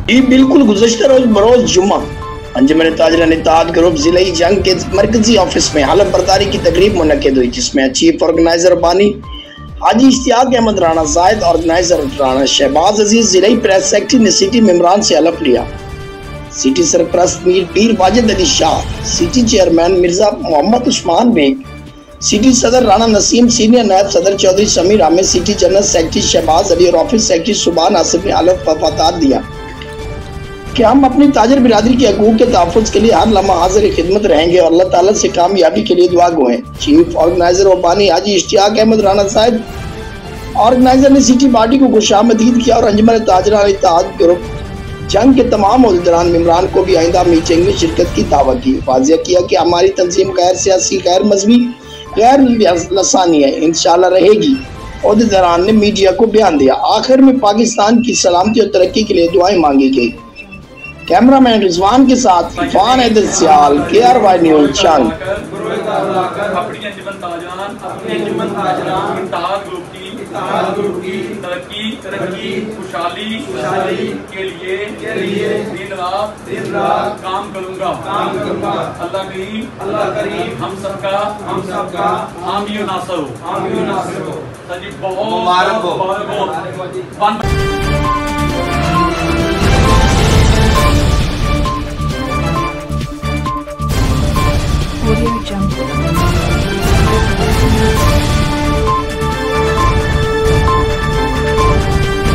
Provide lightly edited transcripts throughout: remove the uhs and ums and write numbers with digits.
جی بالکل، گزشتہ روز بروز جمعہ انجمن تاجران اتحاد گروپ ضلعی جھنگ کے مرکزی آفس میں حلف برداری کی تقریب منعقد ہوئی، جس میں چیف آرگنائزر بانی، حاجی اشتیاق احمد، رانا زاھد، آرگنائزر رانا، شہباز، عزیز، ضلعی پریس سیکرٹری نے سٹی ممبران سے حلف لیا۔ سٹی سرپرست Mir Pir Wajid Ali Shah, city chairman Mirza Muhammad Usman Baig, city صدر رانا نسیم، سینئر نائب صدر Chaudhry Sameer Ahmed, city general secretary Shahbaz Ali اور آفس سیکرٹری صبح ناصر نے حلف وفادار دیا کہ ہم اپنی تاجر برادری کے حقوق کے تحفظ کے لیے ہر لمحہ حاضر خدمت رہیں گے اور اللہ تعالیٰ سے کامیابی کے لیے دعا گو ہیں۔ چیف آرگنائزر و بانی حاجی اشتیاق احمد، رانا زاھد آرگنائزر نے سٹی پارٹی کو خوش آمدید کیا اور انجمن تاجران اتحاد گروپ جھنگ کے تمام عہدیداران ممبران کو بھی آئندہ میٹنگ میں شرکت کی دعوت دی۔ واضح کیا کہ ہماری تنظیم غیر سیاسی، غیر مذہبی، غیر لسانی ہے، انشاءاللہ رہے گی۔ عہدیداران نے میڈیا کو بیان دیا۔ آخر میں پاکستان کی سلامتی اور ترقی کے لیے دعائیں مانگی گئی۔ کیمرہ مین عثمان کے ساتھ عرفان سیال KRY نیوز جھنگ۔ اپنی انجمن تاجران اتحاد گروپ کی ترقی خوشحالی کے لیے دن رات کام کروں گا۔ اللہ کریم ہم سب کا حامی و ناصر ہو۔ بہت مبارک ہو۔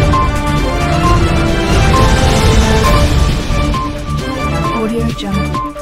Jungle.